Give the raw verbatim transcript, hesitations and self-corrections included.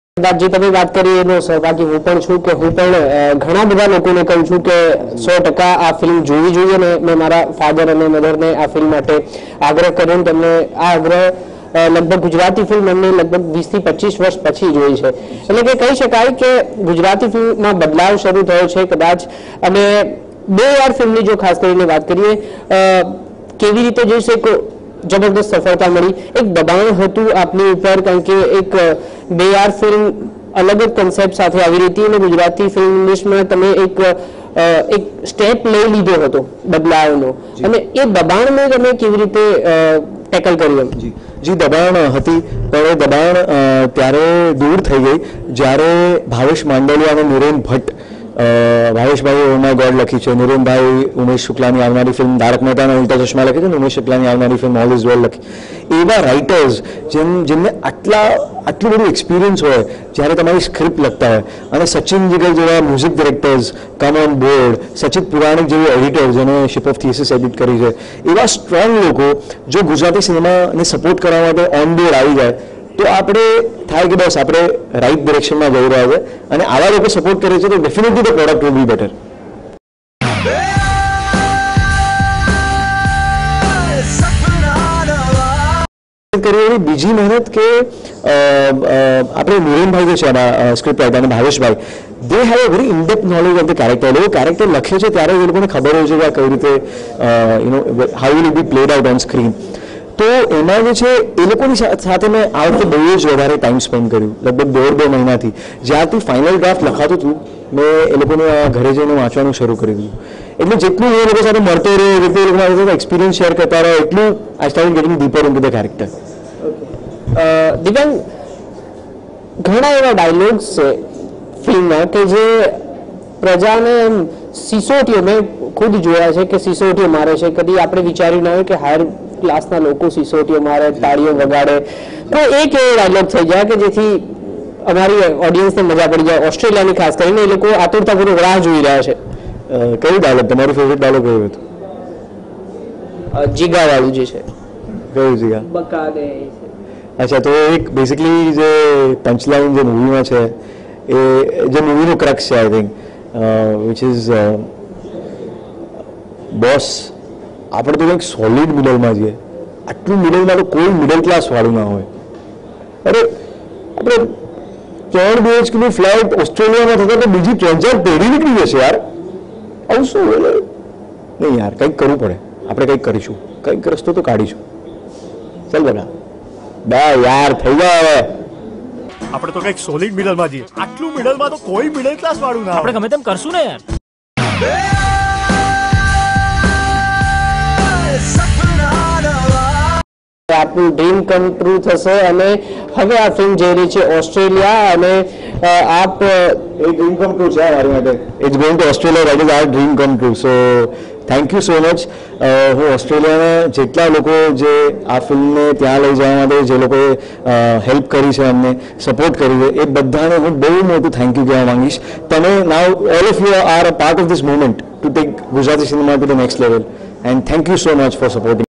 જે તમે વાત કરી એનો સહભાગી હું પણ છું કે હું પણ ઘણા બધા લોકોને કહું છું કે સો ટકા આ ફિલ્મ જોવી જોઈએ ને મેં મારા ફાધર અને મધરને આ ફિલ્મ માટે આગ્રહ કર્યો તેમને આ આગ્રહ લગભગ ગુજરાતી ફિલ્મ એમને લગભગ વીસ થી પચીસ વર્ષ પછી જોઈ છે એટલે કે કહી શકાય કે ગુજરાતી ફિલ્મમાં બદલાવ શરૂ થયો છે કદાચ અને બે યાર ફિલ્મની જો ખાસ કરીને વાત કરીએ કેવી રીતે જોઈશે जबरदस्त सफलता मिली एक दबाण હતું આપની ઉપર કારણ કે એક બે યાર ફિલ્મ અલગ જ કન્સેપ્ટ સાથે આવી રહી હતી અને ગુજરાતી ફિલ્મ ઇન્ડસ્ટ્રીમાં તમે એક એક સ્ટેપ લઈ લીધો હતો બદલાવનો અને એ દબાણને તમે કેવી રીતે ટેકલ કર્યું જી જી દબાણ હતી પણ એ દબાણ ત્યારે દૂર થઈ ગઈ જ્યારે ભાવેશ માંડલિયા અને નિરેન ભટ્ટ ભાવેશભાઈ ઓ માય ગોડ લખી છે, નિરેનભાઈ ઉમેશ શુક્લાની આવનારી ફિલ્મ તારક મહેતાના ઉલ્ટા ચશ્મા લખી છે અને ઉમેશ શુક્લાની આવનારી ફિલ્મ ઓલ ઇઝ વેલ લખી. એવા રાઇટર્સ જેમ જેમને આટલા આટલું બધું એક્સપિરિયન્સ હોય જ્યારે તમારી સ્ક્રિપ્ટ લખતા હોય અને સચિન જીગર જેવા music directors come on board, Sachit Puranik જેવા એડિટર્સ જેને શિપ ઓફ થિયસિસ એડિટ કરી છે, એવા સ્ટ્રોંગ લોકો જો ગુજરાતી સિનેમાને સપોર્ટ કરવા માટે ઓન બોર્ડ આવી જાય તો આપણે થાય કે બસ આપણે રાઈટ ડિરેક્શનમાં જઈ રહ્યા છે અને આવા લોકો સપોર્ટ કરે છે તો definitely the product will be better. કરી બીજી મહેનત કે આપણે નિરેનભાઈ જે છે આમાં સ્ક્રિપ્ટ રાઇટર અને ભાવેશભાઈ they have a very in depth knowledge of the character. એ કેરેક્ટર લખે છે ત્યારે એ લોકોને ખબર હોય છે કે આ કઈ રીતે you know how will be played out on screen. તો એમાં જે છે એ લોકોની સાથે મેં આ વખતે બહુ જ વધારે ટાઈમ સ્પેન્ડ કર્યું, લગભગ દોઢ બે મહિનાથી. જ્યારથી ફાઇનલ ડ્રાફ્ટ લખાતું હતું મેં એ લોકોને ઘરે જઈને વાંચવાનું શરૂ કરી દીધું. એટલે જેટલું એ લોકો સાથે મળતો રહ્યો, એ રીતે એ લોકો સાથે એક્સપિરિયન્સ શેર કરતા રહ્યો, એટલું I started getting deeper into the character. Divyang, ઘણા એવા ડાયલોગ્સ છે ફિલ્મમાં કે જે પ્રજાને એમ સિસોટીઓ મેં ખુદ જોયા છે કે સિસોટીઓ મારે છે. કદી આપણે વિચાર્યું ના હોય કે હાયર ક્લાસના લોકો સિસોટીઓ મારે, તાળીઓ વગાડે. તો એક એવો ડાયલોગ થઈ જાય કે જેથી અમારી ઓડિયન્સને મજા પડી જાય. ઓસ્ટ્રેલિયાની ખાસ કરીને એ લોકો આતુરતાપૂર્વક રાહ જોઈ રહ્યા છે. કયું ડાયલોગ તમારું ફેવરેટ ડાયલોગ કયું હતું? જીગા વાળું જે છે. કયું જીગા? બકા દે. અચ્છા, તો એક બેસિકલી જે પંચલાઇન જે મૂવીમાં છે એ જે મૂવીનો ક્રક્સ છે I think which is boss આપણે તો કંઈક સોલિડ મિડલમાં છીએ. આટલું મિડલમાં તો કોઈ મિડલ ક્લાસ વાળું ના હોય. અરે આપણે ત્રણ બીએચકેનું ફ્લાઇટ ઓસ્ટ્રેલિયામાં થતા તો બીજી ત્રણ ચાર પેઢી નીકળી જશે યાર. આવું શું નહીં યાર, કંઈક કરવું પડે. આપણે કંઈક કરીશું, કંઈક રસ્તો તો કાઢીશું. ચાલ બેટા બે યાર થઈ જાય હવે. આપણે તો કંઈક સોલિડ મિડલમાં છીએ. આટલું મિડલમાં તો કોઈ મિડલ ક્લાસ વાળું ના. આપણે ગમે તેમ કરશું ને યાર. આપણું ડ્રીમ કમ ટ્રુ થશે અને હવે આ ફિલ્મ જઈ રહી છે ઓસ્ટ્રેલિયા અને આપ એ ડ્રીમ કમ ટ્રુ છે મારી માટે. It's going to Australia, that is our dream come true. So thank you so much. હું ઓસ્ટ્રેલિયાના જેટલા લોકો જે આ ફિલ્મને ત્યાં લઈ જવા માટે જે લોકોએ હેલ્પ કરી છે, અમને સપોર્ટ કરી છે, એ બધાને હું બહુ મોટું થેન્ક યુ કહેવા માંગીશ. તમે now all of you are a part of this movement to take Gujarati cinema to the next level and thank you so much for supporting.